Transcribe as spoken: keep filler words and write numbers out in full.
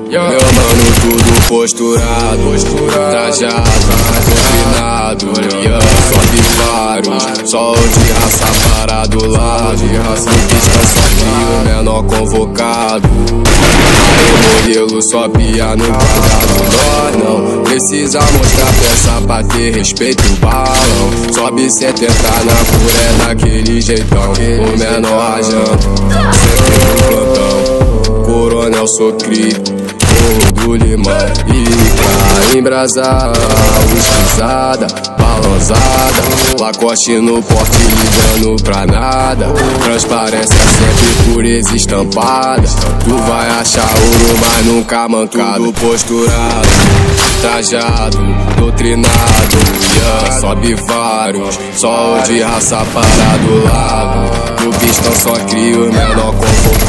Meu mano, tudo posturado, posturado, trajado, combinado, yeah. Sobe vários, sol de raça para do lado, de raça pista só que o menor convocado. Aí modelo só pia no quadrado, nós não precisa mostrar peça pra ter respeito o balão. Sobe setenta na cura, é daquele jeitão, o menor rajando, sempre no plantão. Coronel Socri, Morro do Limão, e pra embrasar, utilizada, balançada, Lacoste no porte ligando pra nada. Transparência sempre pureza estampada. Tu vai achar ouro, mas nunca mancado. Tudo posturado, trajado, doutrinado, yeah. Sobe vários, sol de raça para do lado. No pistão só cria o menor conforto.